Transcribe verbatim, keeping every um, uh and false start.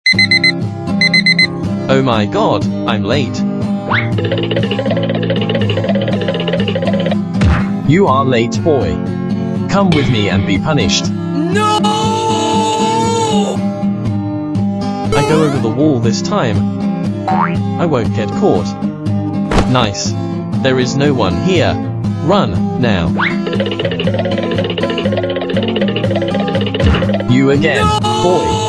Oh my god, I'm late. You are late, boy. Come with me and be punished. No! I go over the wall this time. I won't get caught. Nice. There is no one here. Run, now. You again, boy.